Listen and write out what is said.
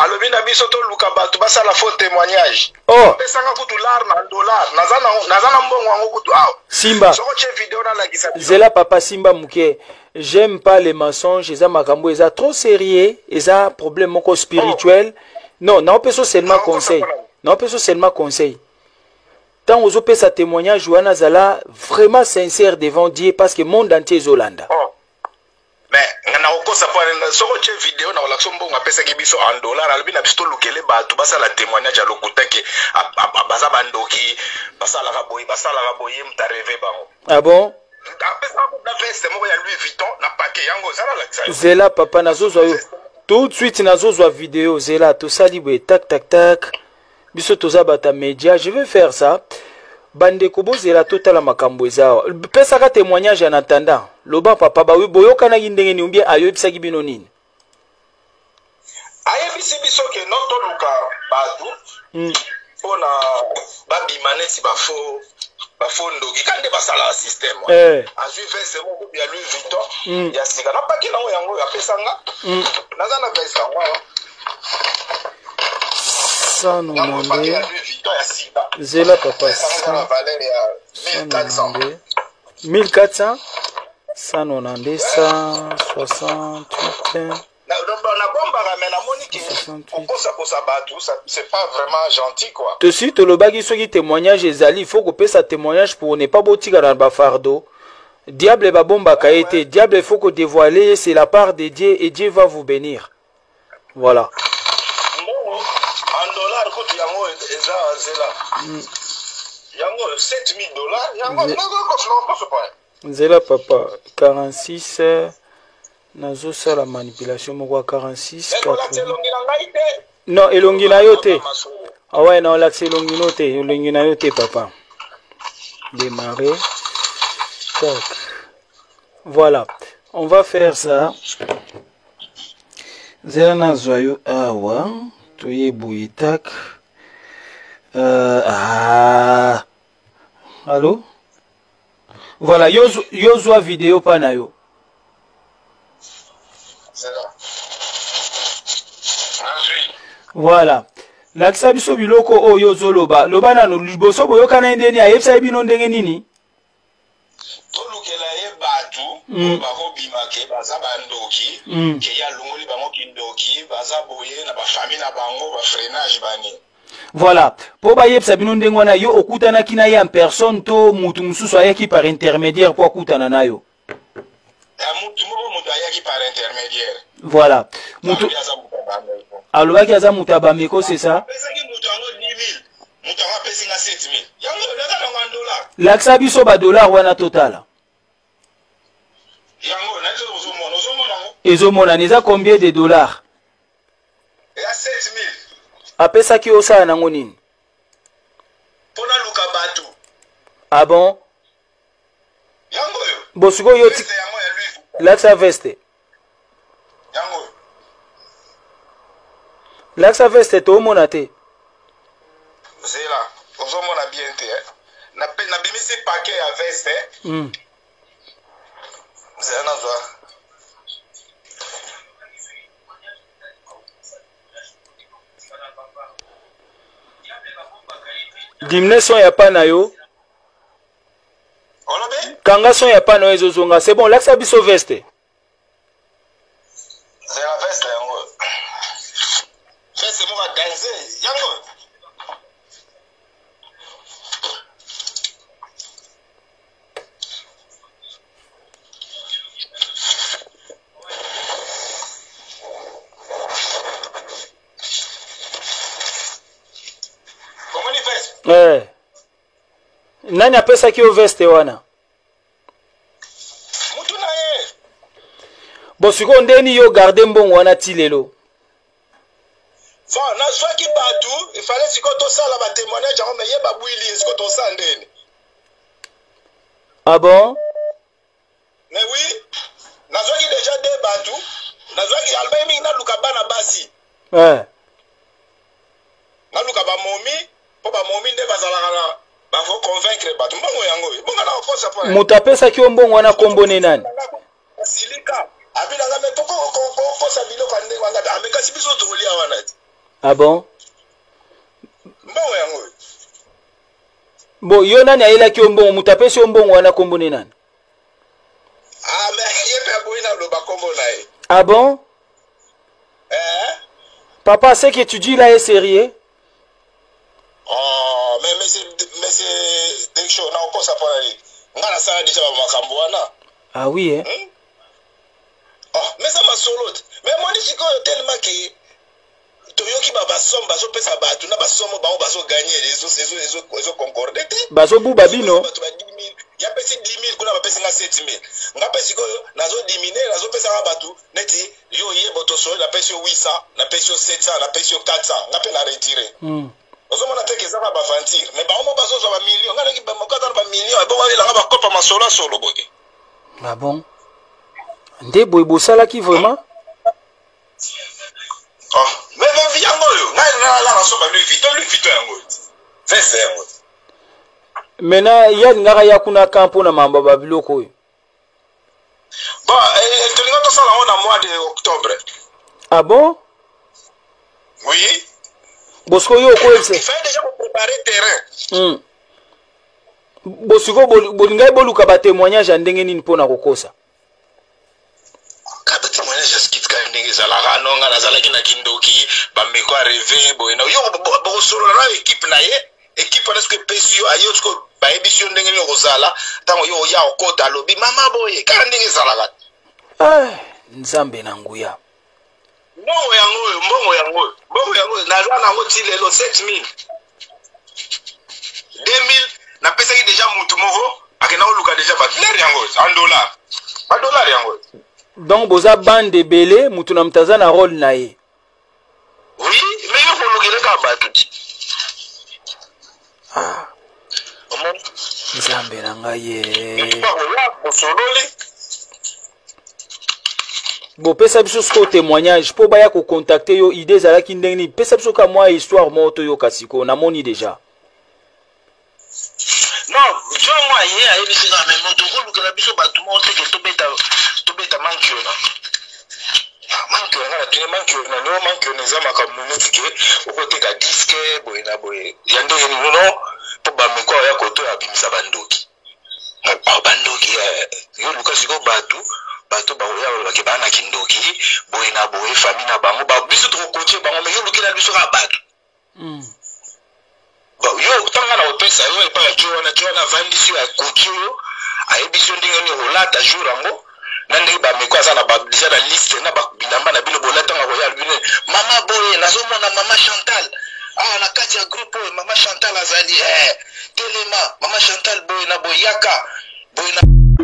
alobi na biso to luka batu basa la faux témoignage. Oh. Pesanga kutu lar na dollar. Nazana mbongo wango kutu aw. Simba. Soko che vidéo na la gisa. Zela papa Simba muke. J'aime pas les mensonges, eza makambo eza trop sérieux, eza problème moko spirituel. Non, non peut seulement conseil. Non peut seulement conseil. Tant aux opé sa témoignage Joana Zala vraiment sincère devant Dieu parce que monde entier Zolanda. Oh. Mais na okosa pa soko che vidéo na olakso mbongo apesa ki biso en dollar albi na biso lukele batu basa la témoignage ya lokutaki baza bandoki basa la boye mtareve bango. Ah bon? Zela papa nazozwa yo tout de suite nazozwa vidéo Zela tout ça libre tac tac tac biso toza bata média je vais faire ça bande kobo Zela total makambo eza pesa ka témoignage en attendant loba papa ba boyoka na ndenge ni umbie ayo bisaki bino nini aye biso ke noto luka badu ona babimane si bafo bafondo kikande basala système azui veste moko ya Louis Vuitton ya sika na paki nango yango ya pesanga nazana veste yango sano monde Zela papa ça valeur ya 1400 1400 sano nande 168 c'est pas vraiment gentil quoi. De suite le bagi soki témoignage ezali il faut que sa témoignage pour ne pas botika dans ba fardeau. Diable ba bomba ka été diable il faut que dévoiler c'est la part de Dieu et Dieu va vous bénir. Voilà. En dollars coûte yango eza Zela. Yango 7000 $, yango non pas pas. Zela papa 46 nazo sala manipulation moko 46 non elongi na yo te ah ouais non l'accès elongi no te elongi na yo te papa démarrer tac voilà on va faire ça zela nazo yo awa toye boyi tac allô voilà yo zwa vidéo pa na yo. Voilà. Lakisa biso biloko oyo zoloba. Loba nano liboso boyoka na ndeni ayebisa bino ndenge nini? Tolukela ye batu bako bimake baza bandoki ke ya longoli bango kindoki baza boye na ba famille na bango ba freinage bani. Voilà. Po ba yebisa bino ndenge wana yo okutana kina ye en personne to mutu mususu ayaki par intermédiaire po akutana nayo. Voilà. Alors qui a ça mutabameko c'est ça? Laksa biso ba dollar wana total. Ezomona neza combien de dollars? Ya 7000. Apesa ki osa nango nini? Pona luka batu. Ah bon? Yango yo. Bosuko yo ti. Laksa veste. Yango. Laksa veste to mona te. Zela, ozo mona bien te. Na bimisi paquet ya veste. Zela na zo. Dimne son ya pa na yo. Kanga son ya pa na yo zonga. C'est bon, laksa biso veste. C'est la veste yango. Veste mo va danser yango. Comment il fait? Nani apesa ki o veste wana? Mutu na ye. Bosiko ndeni yo garder mbongo wana tilelo. Bon, na zwaki batu, il fallait siko to sala ba témoignage yango me ye ba bwili siko to sandeni. Ah bon? Mais oui, na zwaki déjà deux batu, na zwaki albemi na luka bana basi. Na luka ba momi, po ba momi nde bazalaka na ba faut convaincre batu. Mbongo yango, mbongo na okosa pa. Mutapesa ki mbongo wana kombone nani? Silika, abila ngame toko ko sabilo kande wanga ameka sibiso tolia wana. Ah bon? Mbongo yango. Bon, yo nani ayelaki yo mbongo, mutapesi yo mbongo wana kombo ne nani? Ah, mais yepe aboyina loba kombo na ye. Ah bon? Papa, ce que tu dis là est sérieux? Oh, mais c'est des choses, on a ça pour aller. On a ça déjà au Makamboana. Ah oui, hein? Oh, mais ça m'a solo. Mais moi, je suis tellement que. Toyoki ba basom baso pesa batu na basomo ba baso gagner les autres concordé baso bu babino ya pesi 10 000 kuna ba pesi na 7 000 nga pesi ko nazo diminuer nazo pesa ba batu neti yo yebo to so na pesi 800 na pesi 700 na pesi 400 nga pe na retirer ozo mona teke za ba aventure mais ba omo baso so ba million nga ki ba mokata ba million ba wala nga ba kopa masolo solo boke. Ah bon? Nde boy bosala ki vraiment? Oh, mais yango yo, na so ba lui vito yango. C'est yango. Mena ya ngaka ya kuna kampo na mamba ba biloko yo. Bon, tolinga to sala on a mois de octobre. Ah bon? Oui. Bosco yo ko else. Il fait déjà préparer terrain. Bosiko bolinga boluka ba témoignage ndenge nini pona kokosa. Kaba témoignage skit ka ndenge za la ranonga na zalaki na kindoki ba meko rêver boyena yo bo solo na équipe na ye équipe parce que pesio ayo tsko ba émission ndenge ni kozala tango yo ya okota lobi mama boye ka ndenge zalaka. Nzambe na nguya. Mbongo yango na zana ngo ti lelo 7000 2000 na pesa ki déjà mutu moko akena oluka déjà ba dollar yango en dollar. Ba dollar yango. Donc boza bande belé mutu na mtaza na rôle na ye. Oui, mais il faut le ka batu. Nzambe na ngaye. Bo pesa biso sko témoignage po baya ko contacter yo idée zala ki ndenge ni pesa biso ka moi histoire moto yo kasiko na moni déjà. Non, je moi hier a ébi na même moto ko lukela biso batu mo te to beta manque na. Manque na tu manque na no manque na zama ka muno tike o ko te ka disque boyena boye. Yando ni no to ba me ko ya ko to ya bimisa bandoki. Ba bandoki yo lukasiko batu ba oya ba ke bana kindoki boyena boye famille na bango ba biso to ko che bango me yo lukela biso ka batu. Yo tanga na opesa yo epa chona vandisi ya kuchio ayebiso ndenge ni rolata jour ango nande ba mekwaza na ba déjà na liste na ba bilamba na bino bolata nga royal bino mama boye nazomona mama Chantal na kati ya groupe mama Chantal azali telema mama Chantal boye na boyaka boye na